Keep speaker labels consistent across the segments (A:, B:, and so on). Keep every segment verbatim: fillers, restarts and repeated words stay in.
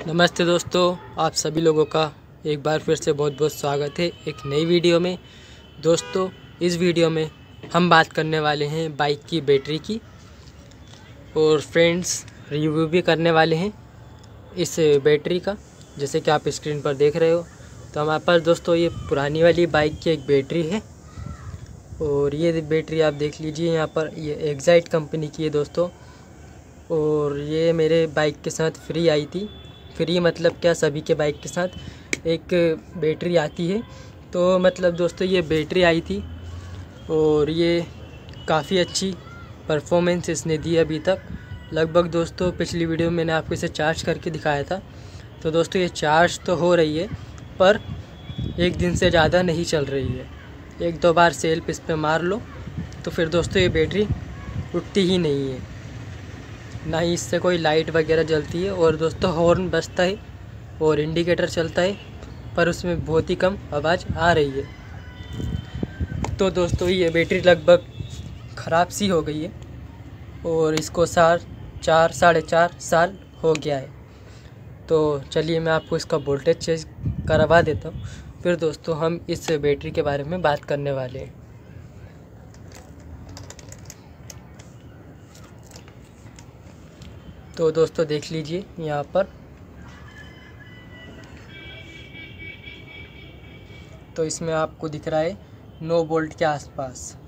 A: नमस्ते दोस्तों, आप सभी लोगों का एक बार फिर से बहुत बहुत स्वागत है एक नई वीडियो में। दोस्तों, इस वीडियो में हम बात करने वाले हैं बाइक की बैटरी की और फ्रेंड्स रिव्यू भी करने वाले हैं इस बैटरी का। जैसे कि आप स्क्रीन पर देख रहे हो, तो हमारे पास दोस्तों ये पुरानी वाली बाइक की एक बैटरी है और ये बैटरी आप देख लीजिए यहाँ पर, ये एक्साइट कंपनी की है दोस्तों। और ये मेरे बाइक के साथ फ्री आई थी। फ्री मतलब क्या, सभी के बाइक के साथ एक बैटरी आती है। तो मतलब दोस्तों ये बैटरी आई थी और ये काफ़ी अच्छी परफॉर्मेंस इसने दी अभी तक। लगभग दोस्तों पिछली वीडियो में मैंने आपको इसे चार्ज करके दिखाया था। तो दोस्तों ये चार्ज तो हो रही है पर एक दिन से ज़्यादा नहीं चल रही है। एक दो बार सेल्फ इस पर मार लो तो फिर दोस्तों ये बैटरी उठती ही नहीं है, ना ही इससे कोई लाइट वगैरह जलती है। और दोस्तों हॉर्न बजता है और इंडिकेटर चलता है पर उसमें बहुत ही कम आवाज़ आ रही है। तो दोस्तों ये बैटरी लगभग ख़राब सी हो गई है और इसको सार चार साढ़े चार साल हो गया है। तो चलिए मैं आपको इसका वोल्टेज चेक करवा देता हूँ, फिर दोस्तों हम इस बैटरी के बारे में बात करने वाले हैं। तो दोस्तों देख लीजिए यहाँ पर, तो इसमें आपको दिख रहा है नौ वोल्ट के आसपास।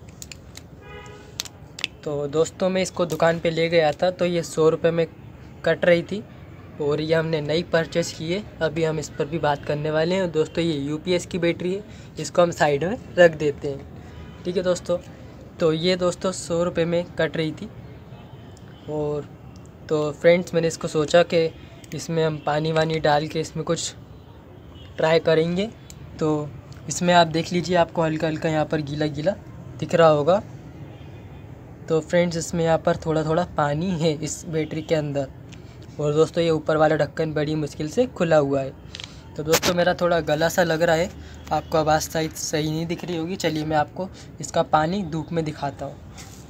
A: तो दोस्तों मैं इसको दुकान पे ले गया था तो ये सौ रुपये में कट रही थी और ये हमने नई परचेज़ की है। अभी हम इस पर भी बात करने वाले हैं। दोस्तों ये यूपीएस की बैटरी है, इसको हम साइड में रख देते हैं, ठीक है दोस्तों। तो ये दोस्तों सौ रुपये में कट रही थी। और तो फ्रेंड्स मैंने इसको सोचा कि इसमें हम पानी वानी डाल के इसमें कुछ ट्राई करेंगे। तो इसमें आप देख लीजिए, आपको हल्का हल्का यहाँ पर गीला गीला दिख रहा होगा। तो फ्रेंड्स इसमें यहाँ पर थोड़ा थोड़ा पानी है इस बैटरी के अंदर। और दोस्तों ये ऊपर वाला ढक्कन बड़ी मुश्किल से खुला हुआ है। तो दोस्तों मेरा थोड़ा गला सा लग रहा है, आपको आवाज़ सही सही नहीं दिख रही होगी। चलिए मैं आपको इसका पानी धूप में दिखाता हूँ।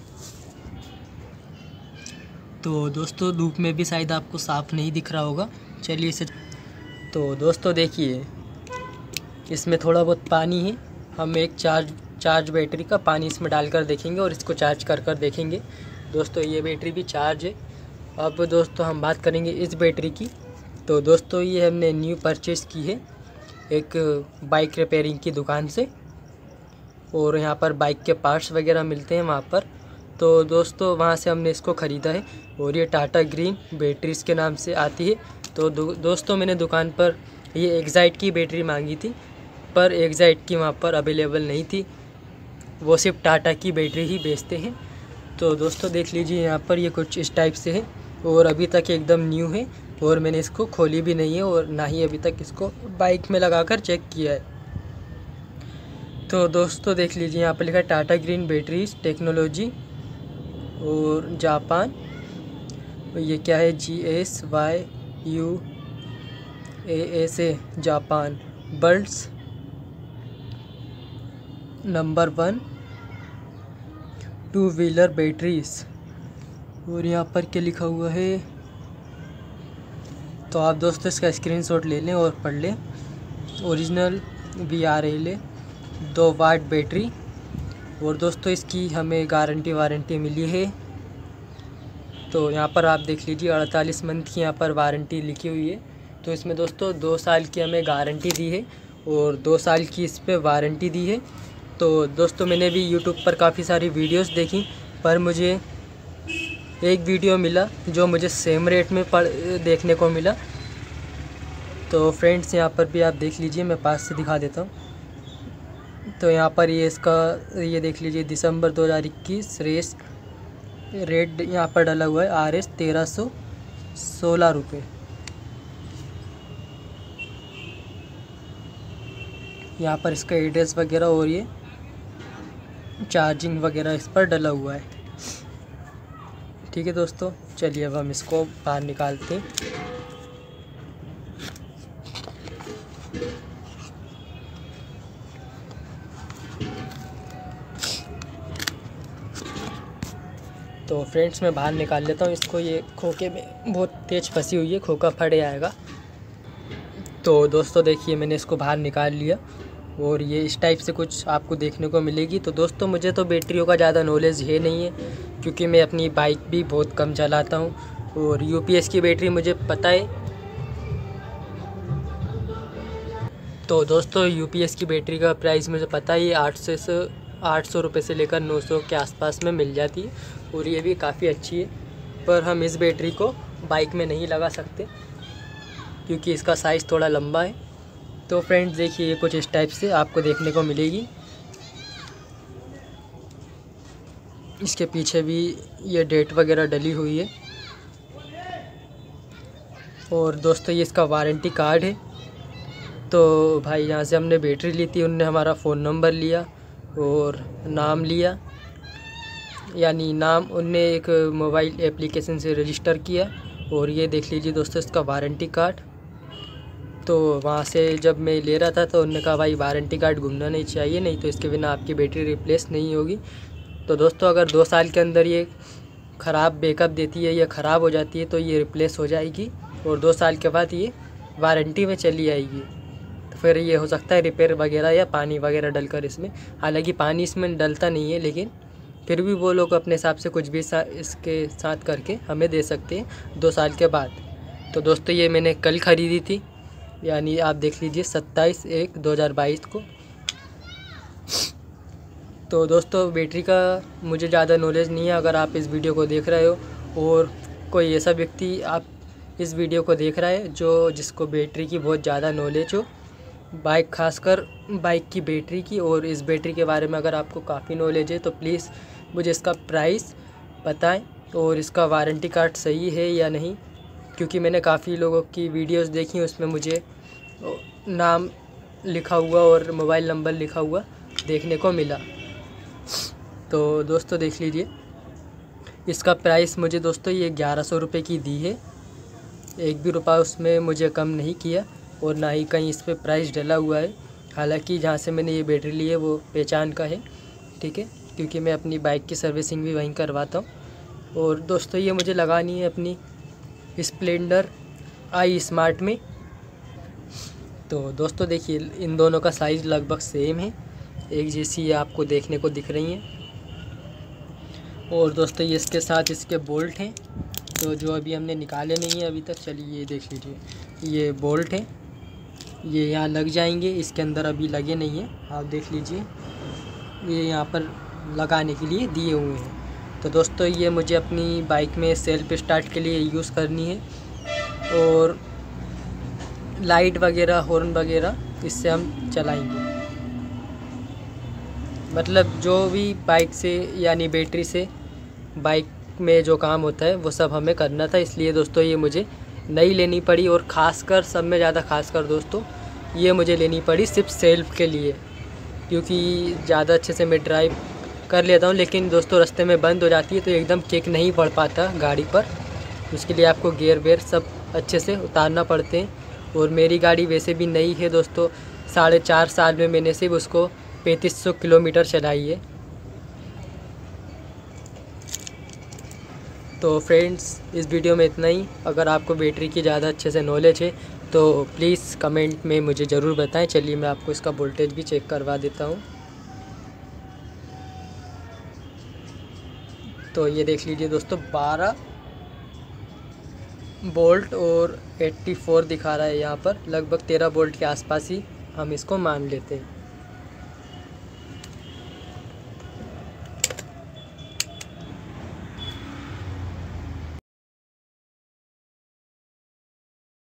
A: तो दोस्तों धूप में भी शायद आपको साफ़ नहीं दिख रहा होगा। चलिए इसे, तो दोस्तों देखिए इसमें थोड़ा बहुत पानी है। हम एक चार्ज चार्ज बैटरी का पानी इसमें डालकर देखेंगे और इसको चार्ज कर कर देखेंगे। दोस्तों ये बैटरी भी चार्ज है। अब दोस्तों हम बात करेंगे इस बैटरी की। तो दोस्तों ये हमने न्यू परचेज़ की है एक बाइक रिपेयरिंग की दुकान से, और यहाँ पर बाइक के पार्ट्स वगैरह मिलते हैं वहाँ पर। तो दोस्तों वहाँ से हमने इसको ख़रीदा है और ये टाटा ग्रीन बैटरीज़ के नाम से आती है। तो दो, दोस्तों मैंने दुकान पर ये एक्साइट की बैटरी मांगी थी पर एक्साइट की वहाँ पर अवेलेबल नहीं थी, वो सिर्फ टाटा की बैटरी ही बेचते हैं। तो दोस्तों देख लीजिए यहाँ पर ये कुछ इस टाइप से है और अभी तक एकदम न्यू है और मैंने इसको खोली भी नहीं है और ना ही अभी तक इसको बाइक में लगाकर चेक किया है। तो दोस्तों देख लीजिए यहाँ पर लिखा है टाटा ग्रीन बैटरीज टेक्नोलॉजी और जापान। ये क्या है, G S Y U A S A Japan world's number one two wheeler batteries. और यहाँ पर क्या लिखा हुआ है, तो आप दोस्तों इसका स्क्रीनशॉट ले लें और पढ़ लें। Original V R L A दो वाट बैटरी। और दोस्तों इसकी हमें गारंटी वारंटी मिली है। तो यहाँ पर आप देख लीजिए अड़तालीस मंथ की यहाँ पर वारंटी लिखी हुई है। तो इसमें दोस्तों दो साल की हमें गारंटी दी है और दो साल की इस पर वारंटी दी है। तो दोस्तों मैंने भी यूट्यूब पर काफ़ी सारी वीडियोस देखी पर मुझे एक वीडियो मिला जो मुझे सेम रेट में पड़ देखने को मिला। तो फ्रेंड्स यहाँ पर भी आप देख लीजिए, मैं पास से दिखा देता हूँ। तो यहाँ पर ये इसका ये देख लीजिए दिसंबर दो हज़ार इक्कीस रेस रेट यहाँ पर डाला हुआ है आर एस तेरह सौ सोलह रुपये। यहाँ पर इसका एड्रेस वगैरह और ये चार्जिंग वगैरह इस पर डला हुआ है, ठीक है दोस्तों। चलिए अब हम इसको बाहर निकालते हैं। तो फ्रेंड्स मैं बाहर निकाल लेता हूँ इसको। ये खोखे में बहुत तेज़ फंसी हुई है, खोखा फट जाएगा। तो दोस्तों देखिए मैंने इसको बाहर निकाल लिया और ये इस टाइप से कुछ आपको देखने को मिलेगी। तो दोस्तों मुझे तो बैटरियों का ज़्यादा नॉलेज है नहीं है, क्योंकि मैं अपनी बाइक भी बहुत कम चलाता हूँ और यूपीएस की बैटरी मुझे पता है। तो दोस्तों यूपीएस की बैटरी का प्राइस मुझे पता ही आठ से आठ सौ रुपये से लेकर नौ सौ के आसपास में मिल जाती है और ये भी काफ़ी अच्छी है। पर हम इस बैटरी को बाइक में नहीं लगा सकते क्योंकि इसका साइज़ थोड़ा लंबा है। तो फ्रेंड्स देखिए ये कुछ इस टाइप से आपको देखने को मिलेगी। इसके पीछे भी ये डेट वगैरह डली हुई है। और दोस्तों ये इसका वारंटी कार्ड है। तो भाई यहाँ से हमने बैटरी ली थी, उनने हमारा फ़ोन नंबर लिया और नाम लिया, यानी नाम उनने एक मोबाइल एप्लीकेशन से रजिस्टर किया। और ये देख लीजिए दोस्तों इसका वारंटी कार्ड। तो वहाँ से जब मैं ले रहा था तो उन्होंने कहा भाई वारंटी कार्ड घूमना नहीं चाहिए, नहीं तो इसके बिना आपकी बैटरी रिप्लेस नहीं होगी। तो दोस्तों अगर दो साल के अंदर ये ख़राब बैकअप देती है या ख़राब हो जाती है तो ये रिप्लेस हो जाएगी और दो साल के बाद ये वारंटी में चली आएगी। तो फिर ये हो सकता है रिपेयर वगैरह या पानी वगैरह डलकर इसमें, हालांकि पानी इसमें डलता नहीं है, लेकिन फिर भी वो लोग अपने हिसाब से कुछ भी सा, इसके साथ करके हमें दे सकते हैं दो साल के बाद। तो दोस्तों ये मैंने कल ख़रीदी थी, यानी आप देख लीजिए सत्ताईस एक दो हज़ार बाईस को। तो दोस्तों बैटरी का मुझे ज़्यादा नॉलेज नहीं है। अगर आप इस वीडियो को देख रहे हो और कोई ऐसा व्यक्ति आप इस वीडियो को देख रहा है जो जिसको बैटरी की बहुत ज़्यादा नॉलेज हो, बाइक खासकर बाइक की बैटरी की, और इस बैटरी के बारे में अगर आपको काफ़ी नॉलेज है तो प्लीज़ मुझे इसका प्राइस बताएं और इसका वारंटी कार्ड सही है या नहीं, क्योंकि मैंने काफ़ी लोगों की वीडियोस देखी, उसमें मुझे नाम लिखा हुआ और मोबाइल नंबर लिखा हुआ देखने को मिला। तो दोस्तों देख लीजिए इसका प्राइस मुझे दोस्तों ये ग्यारह सौ रुपये की दी है। एक भी रुपया उसमें मुझे कम नहीं किया और ना ही कहीं इस पर प्राइस डला हुआ है। हालांकि जहाँ से मैंने ये बैटरी ली है वो पहचान का है, ठीक है, क्योंकि मैं अपनी बाइक की सर्विसिंग भी वहीं करवाता हूँ। और दोस्तों ये मुझे लगानी है अपनी स्प्लेंडर आई स्मार्ट में। तो दोस्तों देखिए इन दोनों का साइज़ लगभग सेम है, एक जैसी आपको देखने को दिख रही हैं। और दोस्तों ये इसके साथ इसके बोल्ट हैं, तो जो अभी हमने निकाले नहीं है अभी तक। चलिए ये देख लीजिए, ये बोल्ट हैं, ये यहाँ लग जाएंगे, इसके अंदर अभी लगे नहीं हैं। आप देख लीजिए ये यहाँ पर लगाने के लिए दिए हुए हैं। तो दोस्तों ये मुझे अपनी बाइक में सेल्फ स्टार्ट के लिए यूज़ करनी है और लाइट वगैरह हॉर्न वगैरह इससे हम चलाएंगे। मतलब जो भी बाइक से यानी बैटरी से बाइक में जो काम होता है वो सब हमें करना था, इसलिए दोस्तों ये मुझे नई लेनी पड़ी। और ख़ासकर सब में ज़्यादा खासकर दोस्तों ये मुझे लेनी पड़ी सिर्फ सेल्फ के लिए, क्योंकि ज़्यादा अच्छे से मैं ड्राइव कर लेता हूँ, लेकिन दोस्तों रास्ते में बंद हो जाती है तो एकदम किक नहीं पड़ पाता गाड़ी पर। उसके लिए आपको गियर वेयर सब अच्छे से उतारना पड़ते हैं। और मेरी गाड़ी वैसे भी नई है दोस्तों, साढ़े चार साल में मैंने सिर्फ उसको पैंतीस सौ किलोमीटर चलाई है। तो फ्रेंड्स इस वीडियो में इतना ही। अगर आपको बैटरी की ज़्यादा अच्छे से नॉलेज है तो प्लीज़ कमेंट में मुझे ज़रूर बताएं। चलिए मैं आपको इसका वोल्टेज भी चेक करवा देता हूं। तो ये देख लीजिए दोस्तों बारह वोल्ट और चौरासी दिखा रहा है यहाँ पर, लगभग तेरह वोल्ट के आसपास ही हम इसको मान लेते हैं।